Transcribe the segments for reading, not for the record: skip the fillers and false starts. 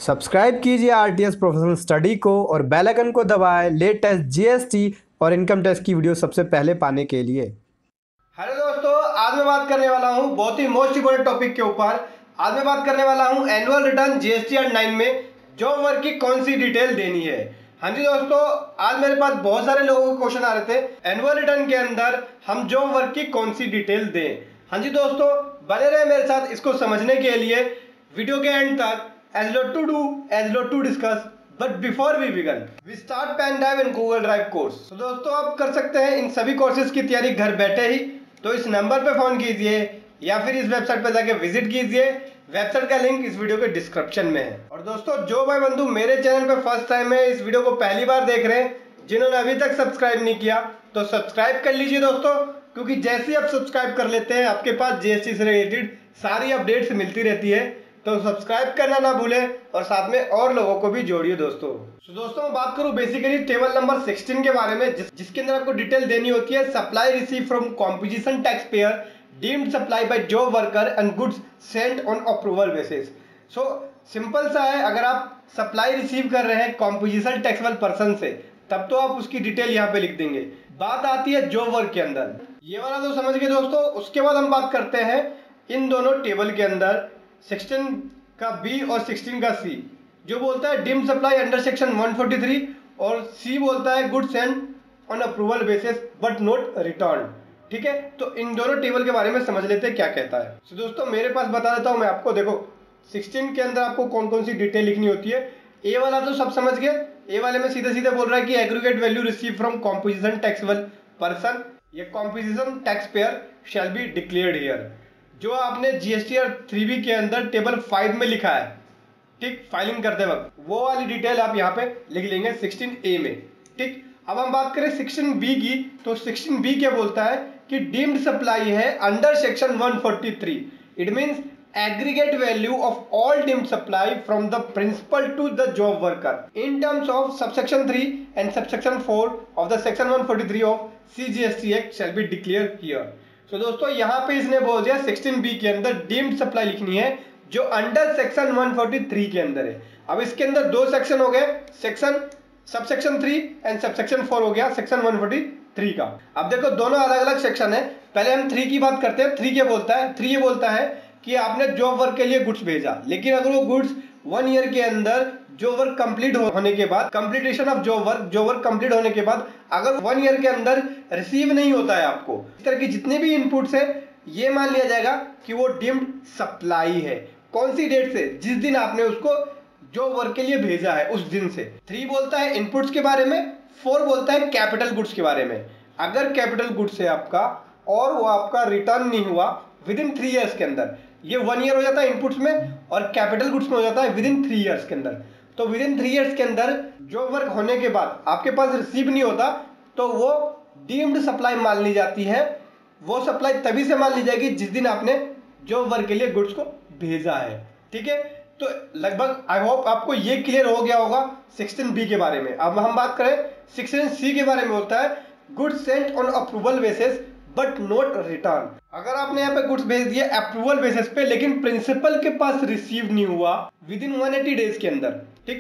Subscribe कीजिए RTS professional study को और बेल आइकन को दबाएं लेटेस्ट जीएसटी और इनकम टैक्स की वीडियो सबसे पहले पाने के लिए। हेलो दोस्तों, आज मैं बात करने वाला हूं बहुत ही मोस्ट इंपोर्टेंट टॉपिक के ऊपर। आज मैं बात करने वाला हूं एनुअल रिटर्न जीएसटी एंड 9 में जॉब वर्क की कौन सी डिटेल देनी है। हाँ जी दोस्तों, आज मेरे पास बहुत सारे लोगों के क्वेश्चन आ रहे थे एनुअल रिटर्न के अंदर हम जॉब वर्क की कौन सी डिटेल दें। हाँ जी दोस्तों, बने रहे मेरे साथ इसको समझने के लिए वीडियो के एंड तक। as lot to discuss, but before we begin, we start pen drive and Google Drive course। तो दोस्तों आप कर सकते हैं इन सभी कोर्सेज की तैयारी घर बैठे ही। तो इस नंबर पे फोन कीजिए या फिर इस वेबसाइट पे जाके विजिट कीजिए। वेबसाइट का लिंक इस वीडियो के डिस्क्रिप्शन में है। और दोस्तों जो भाई बंधु मेरे चैनल पे फर्स्ट टाइम है, इस वीडियो को पहली बार देख रहे हैं, जिन्होंने अभी तक सब्सक्राइब नहीं किया तो सब्सक्राइब कर लीजिए दोस्तों, क्योंकि जैसे ही आप सब्सक्राइब कर लेते हैं आपके पास जीएसटी से रिलेटेड सारी अपडेट्स मिलती रहती है। तो सब्सक्राइब करना ना भूलें और साथ में और लोगों को भी जोड़िए दोस्तों। तो दोस्तों मैं बात करूं बेसिकली टेबल नंबर 16 के बारे में, जिसके अंदर आपको डिटेल देनी होती है supply receive from composition tax payer deemed supply by job worker and goods sent on approval basis. So simple सा है, अगर आप सप्लाई रिसीव कर रहे हैं कॉम्पोजिशन टैक्सेबल पर्सन से तब तो आप उसकी डिटेल यहाँ पे लिख देंगे। बात आती है जॉब वर्क के अंदर, ये वाला तो समझ गए दोस्तों। उसके बाद हम बात करते हैं इन दोनों टेबल के अंदर 16 का बी और 16 का सी। जो बोलता है डीम्ड सप्लाई अंडर सेक्शन 143 और सी बोलता है goods sent on approval basis but not return. ठीक है, तो इन दोनों टेबल के बारे में समझ लेते हैं क्या कहता है। तो दोस्तों मेरे पास बता देता हूं मैं आपको। देखो 16 के अंदर आपको कौन कौन सी डिटेल लिखनी होती है। ए वाला तो सब समझ गए। ए वाले में सीधे सीधे बोल रहा है कि aggregate value receive from composition taxable person, ये composition tax payer shall be declared here. जो आपने जीएसटी और 3B के अंदर टेबल 5 में लिखा है, ठीक, फाइलिंग करते वक्त वो वाली डिटेल आप यहाँ पे लिख लेंगे 16A में। ठीक, अब हम बात करें 16B की, तो 16B क्या बोलता है कि डीम्ड सप्लाई है under section 143। It means aggregate value of all deemed supply from the principal to the job worker in terms of subsection 3 and subsection 4 of the section 143 of CGST act shall be declare here. तो दोस्तों यहाँ पे इसने बोल दिया 16B के अंदर deemed supply लिखनी है जो अंडर सेक्शन 143 के अंदर है। अब इसके अंदर दो सेक्शन हो गए, सबसेक्शन 3 एंड सबसेक्शन 4 हो गया सेक्शन 143 का। अब देखो दोनों अलग अलग सेक्शन है। पहले हम 3 की बात करते हैं। 3 क्या बोलता है? 3 ये बोलता है कि आपने जॉब वर्क के लिए गुड्स भेजा, लेकिन अगर वो गुड्स 1 ईयर के अंदर जॉब वर्क कंप्लीट होने के बाद, completion of job work complete होने के बाद अगर 1 ईयर के अंदर रिसीव नहीं होता है आपको, इस तरह की जितने भी इनपुट्स है ये मान लिया जाएगा कि वो डीम्ड सप्लाई है। कौन सी डेट से? जिस दिन आपने उसको जॉब वर्क के लिए भेजा है उस दिन से। 3 बोलता है इनपुट्स के बारे में, 4 बोलता है कैपिटल गुड्स के बारे में। अगर कैपिटल गुड्स है आपका और वो आपका रिटर्न नहीं हुआ विद इन 3 ईयर्स के अंदर, ये 1 ईयर हो जाता है इनपुट्स में और कैपिटल गुड्स में हो जाता है विद इन 3 ईयर्स के अंदर। तो विद इन 3 ईयर्स के अंदर जॉब वर्क होने के बाद आपके पास रिसीव नहीं होता तो वो डीम्ड सप्लाई मान ली जाती है। वो सप्लाई तभी से मान ली जाएगी जिस दिन आपने जॉब वर्क के लिए गुड्स को भेजा है। ठीक है, तो लगभग आई होप आपको ये क्लियर हो गया होगा 16B के बारे में। अब हम बात करें 16C के बारे में। होता है goods sent on approval basis but not return. अगर आपने यहाँ पे गुड्स भेज दिया अप्रूवल बेसिस पे, लेकिन प्रिंसिपल के पास रिसीव नहीं हुआ विद इन 180 डेज के अंदर, ठीक,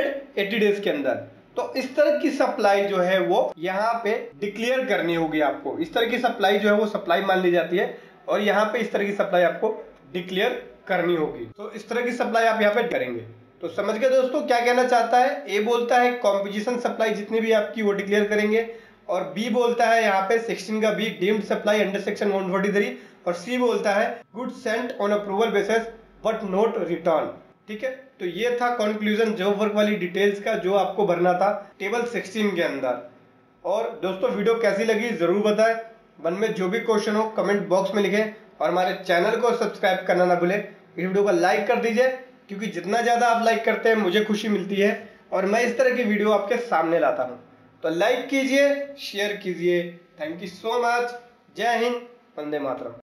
180 डेज के अंदर, तो इस तरह की सप्लाई जो है वो यहाँ पे डिक्लेयर करनी होगी आपको। इस तरह की सप्लाई जो है वो सप्लाई मान ली जाती है और यहाँ पे इस तरह की सप्लाई आपको डिक्लेयर करनी होगी। तो इस तरह की सप्लाई आप यहाँ पे करेंगे। तो समझ गए दोस्तों क्या कहना चाहता है? ए बोलता है कॉम्पोजिशन सप्लाई जितनी भी आपकी वो डिक्लेयर करेंगे, और बी बोलता है यहाँ पे 16 का B deemed supply under section 143, और सी बोलता है goods sent on approval basis but not return. ठीक है, तो ये था कंक्लूजन जॉब वर्क वाली डिटेल्स का जो आपको भरना था टेबल 16 के अंदर। और दोस्तों वीडियो कैसी लगी जरूर बताएं। मन में जो भी क्वेश्चन हो कमेंट बॉक्स में लिखें और हमारे चैनल को सब्सक्राइब करना ना भूलें। इस वीडियो को लाइक कर दीजिए, क्योंकि जितना ज़्यादा आप लाइक करते हैं मुझे खुशी मिलती है और मैं इस तरह की वीडियो आपके सामने लाता हूँ। तो लाइक कीजिए, शेयर कीजिए। Thank you so much. जय हिंद, वंदे मातरम।